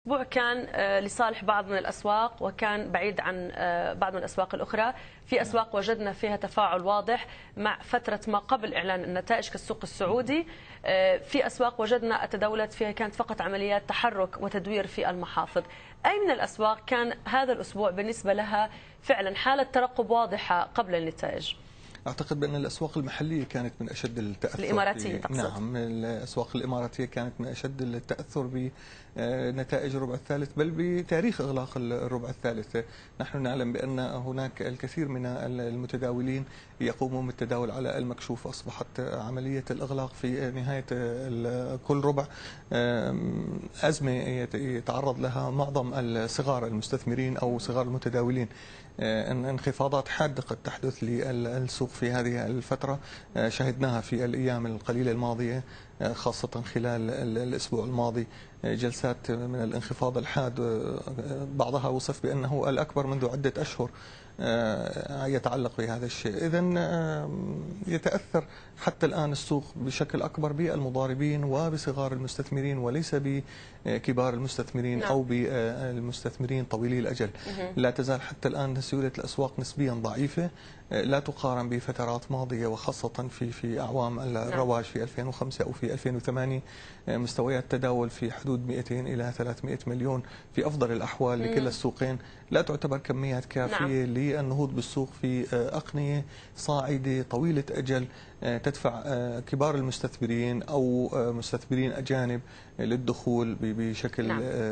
الأسبوع كان لصالح بعض من الأسواق وكان بعيد عن بعض من الأسواق الأخرى. في أسواق وجدنا فيها تفاعل واضح مع فترة ما قبل إعلان النتائج كالسوق السعودي. في أسواق وجدنا تداولت فيها كانت فقط عمليات تحرك وتدوير في المحافظ. أي من الأسواق كان هذا الأسبوع بالنسبة لها فعلا حالة ترقب واضحة قبل النتائج؟ أعتقد بأن الأسواق المحلية كانت من أشد التأثر. الإماراتية تقصد؟ نعم، الأسواق الإماراتية كانت من أشد التأثر بنتائج الربع الثالث، بل بتاريخ إغلاق الربع الثالث. نحن نعلم بأن هناك الكثير من المتداولين يقومون بالتداول على المكشوف. أصبحت عملية الإغلاق في نهاية كل ربع أزمة يتعرض لها معظم الصغار المستثمرين أو صغار المتداولين. انخفاضات حادة قد تحدث للسوق في هذه الفترة، شهدناها في الأيام القليلة الماضية، خاصة خلال الأسبوع الماضي جلسات من الانخفاض الحاد، بعضها وصف بأنه الأكبر منذ عدة أشهر يتعلق بهذا الشيء. إذن يتأثر حتى الآن السوق بشكل أكبر بالمضاربين وبصغار المستثمرين وليس بكبار المستثمرين أو بالمستثمرين طويلي الأجل. لا تزال حتى الآن سيولة الأسواق نسبيا ضعيفة، لا تقارن بفترات ماضية وخاصة في أعوام الرواج في 2005 أو في 2008. مستويات تداول في حدود 200 إلى 300 مليون في أفضل الأحوال لكلا السوقين، لا تعتبر كميات كافية للنهوض بالسوق في أقنية صاعدة طويلة أجل تدفع كبار المستثمرين أو مستثمرين أجانب للدخول بشكل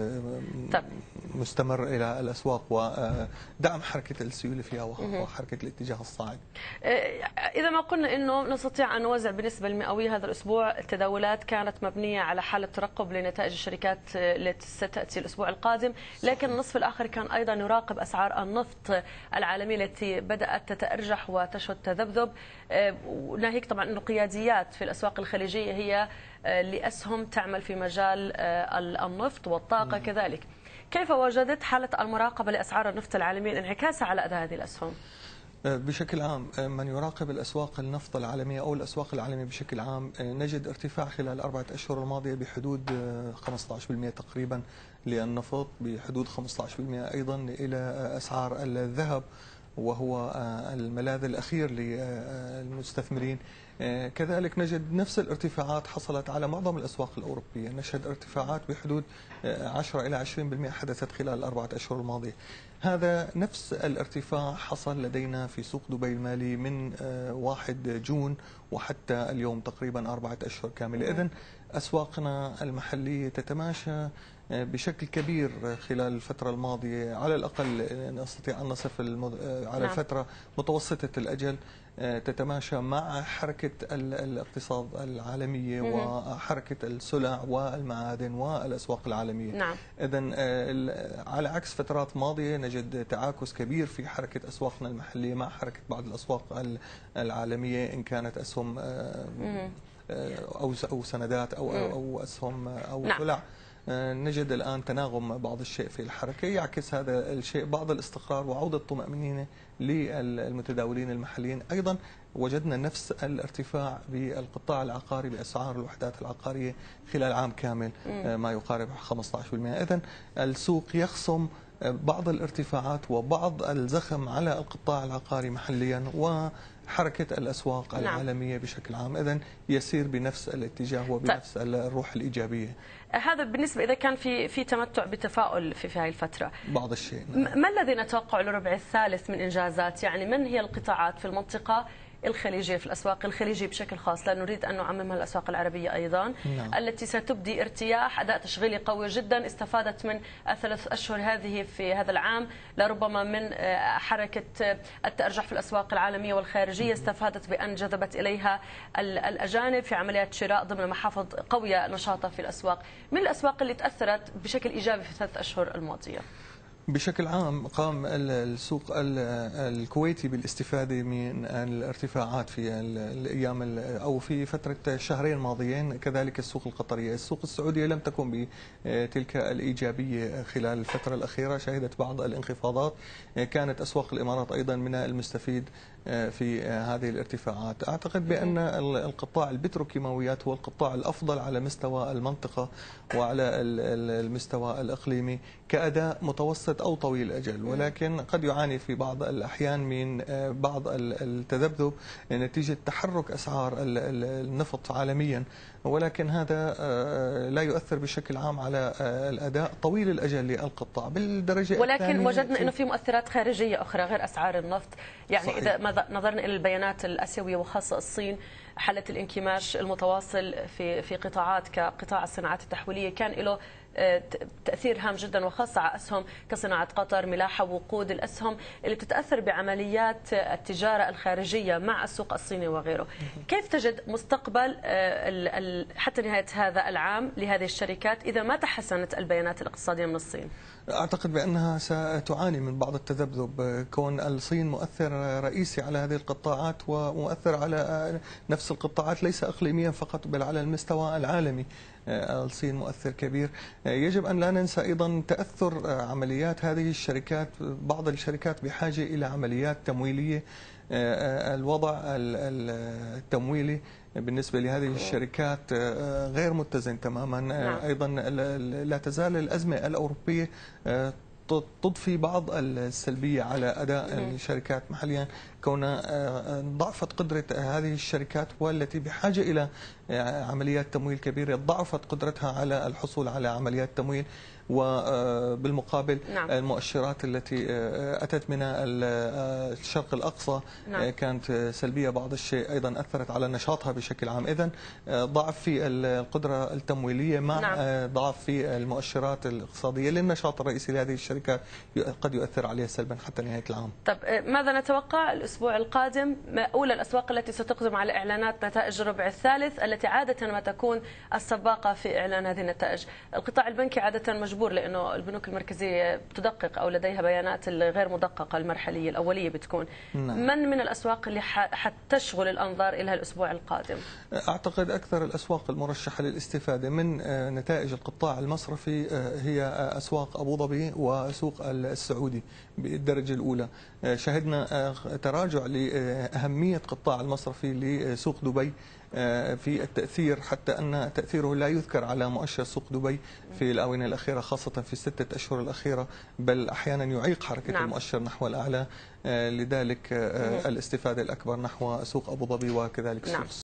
مستمر إلى الأسواق ودعم حركة السيولة فيها وحركة الاتجاه الصاعد. إذا ما قلنا أنه نستطيع أن نوزع بالنسبة المئوية هذا الأسبوع، التداولات كانت مبنية على حالة ترقب لنتائج الشركات التي ستأتي الأسبوع القادم، لكن النصف الآخر كان أيضا يراقب أسعار النفط العالمية التي بدأت تتأرجح وتشهد تذبذب، ناهيك طبعا أنه قياديات في الأسواق الخليجية هي لأسهم تعمل في مجال النفط والطاقة كذلك. كيف وجدت حالة المراقبة لأسعار النفط العالمية انعكاسها على أداء هذه الأسهم؟ بشكل عام من يراقب الأسواق النفط العالمية أو الأسواق العالمية بشكل عام نجد ارتفاع خلال 4 أشهر الماضية بحدود 15% تقريبا للنفط، بحدود 15% أيضا إلى أسعار الذهب وهو الملاذ الأخير للمستثمرين. كذلك نجد نفس الارتفاعات حصلت على معظم الأسواق الأوروبية، نشهد ارتفاعات بحدود 10 إلى 20% حدثت خلال 4 أشهر الماضية. هذا نفس الارتفاع حصل لدينا في سوق دبي المالي من 1 جون وحتى اليوم تقريبا 4 أشهر كاملة. إذن أسواقنا المحلية تتماشى بشكل كبير خلال الفترة الماضية، على الأقل نستطيع أن نصف على الفترة متوسطة الأجل تتماشى مع حركة الاقتصاد العالمية وحركة السلع والمعادن والأسواق العالمية. إذن على عكس فترات ماضية نجد تعاكس كبير في حركة أسواقنا المحلية مع حركة بعض الأسواق العالمية، إن كانت أسهم أو سندات أو أسهم أو سلع. نجد الآن تناغم بعض الشيء في الحركة، يعكس هذا الشيء بعض الاستقرار وعودة الطمأنينة للمتداولين المحليين. أيضا وجدنا نفس الارتفاع بالقطاع العقاري بأسعار الوحدات العقارية خلال عام كامل ما يقارب 15%. إذن السوق يخصم بعض الارتفاعات وبعض الزخم على القطاع العقاري محليا وحركة الأسواق العالمية بشكل عام، إذن يسير بنفس الاتجاه وبنفس الروح الإيجابية. هذا بالنسبة إذا كان في تمتع بتفاؤل في هذه الفترة. بعض الشيء. ما الذي نتوقع للربع الثالث من إنجازات؟ يعني من هي القطاعات في المنطقة الخليجية، في الأسواق الخليجية بشكل خاص، لا نريد أن نعممها الأسواق العربية أيضا، التي ستبدي ارتياح، أداء تشغيلي قوي جدا، استفادت من الثلاث أشهر هذه في هذا العام لربما من حركة التأرجح في الأسواق العالمية والخارجية، استفادت بأن جذبت إليها الأجانب في عمليات شراء ضمن محافظ قوية نشاطها في الأسواق. من الأسواق اللي تأثرت بشكل إيجابي في الثلاث أشهر الماضية؟ بشكل عام قام السوق الكويتي بالاستفادة من الارتفاعات في الأيام أو في فترة الشهرين الماضيين، كذلك السوق القطرية. السوق السعودية لم تكن بتلك الإيجابية خلال الفترة الأخيرة، شهدت بعض الانخفاضات. كانت أسواق الإمارات أيضا من المستفيد في هذه الارتفاعات. أعتقد بأن القطاع البتروكيماويات هو القطاع الأفضل على مستوى المنطقة وعلى المستوى الإقليمي كأداء متوسط أو طويل الأجل، ولكن قد يعاني في بعض الأحيان من بعض التذبذب نتيجة تحرك أسعار النفط عالميا، ولكن هذا لا يؤثر بشكل عام على الأداء طويل الأجل للقطاع بالدرجة ولكن الثانية. وجدنا أنه في مؤثرات خارجية أخرى غير أسعار النفط، يعني صحيح. إذا نظرنا إلى البيانات الآسيوية وخاصة الصين، حالة الانكماش المتواصل في قطاعات كقطاع الصناعات التحويلية كان له تأثير هام جدا، وخاصة على أسهم كصناعة قطر، ملاحة، وقود، الأسهم اللي بتتأثر بعمليات التجارة الخارجية مع السوق الصيني وغيره. كيف تجد مستقبل حتى نهاية هذا العام لهذه الشركات إذا ما تحسنت البيانات الاقتصادية من الصين؟ أعتقد بأنها ستعاني من بعض التذبذب، كون الصين مؤثر رئيسي على هذه القطاعات ومؤثر على نفس القطاعات ليس إقليميا فقط بل على المستوى العالمي. الصين مؤثر كبير. يجب أن لا ننسى أيضا تأثر عمليات هذه الشركات. بعض الشركات بحاجة إلى عمليات تمويلية. الوضع التمويلي بالنسبة لهذه الشركات غير متزن تماما. أيضا لا تزال الأزمة الأوروبية تضفي بعض السلبية على أداء الشركات محليا، كون ضعفت قدرة هذه الشركات والتي بحاجة إلى عمليات تمويل كبيرة، ضعفت قدرتها على الحصول على عمليات تمويل. وبالمقابل المؤشرات التي أتت من الشرق الأقصى كانت سلبية بعض الشيء، أيضا أثرت على نشاطها بشكل عام. إذن ضعف في القدرة التمويلية مع ضعف في المؤشرات الاقتصادية للنشاط الرئيسي لهذه الشركات قد يؤثر عليها سلبا حتى نهاية العام. طب ماذا نتوقع الأسبوع القادم؟ أولى الأسواق التي ستقدم على إعلانات نتائج الربع الثالث التي عادة ما تكون السباقة في إعلان هذه النتائج. القطاع البنكي عادة مجبور لأنه البنوك المركزية تدقق أو لديها بيانات الغير مدققة المرحلية الأولية بتكون. من الأسواق اللي حتشغل الأنظار إلى الأسبوع القادم؟ أعتقد أكثر الأسواق المرشحة للاستفادة من نتائج القطاع المصرفي هي أسواق أبو ظبي وسوق السعودي بالدرجة الأولى. شهدنا تراجع لأهمية قطاع المصرفي لسوق دبي في التأثير، حتى أن تأثيره لا يذكر على مؤشر سوق دبي في الآونة الأخيرة، خاصة في الستة أشهر الأخيرة، بل أحيانا يعيق حركة المؤشر نحو الأعلى. لذلك الاستفادة الأكبر نحو سوق أبو ظبي وكذلك سوق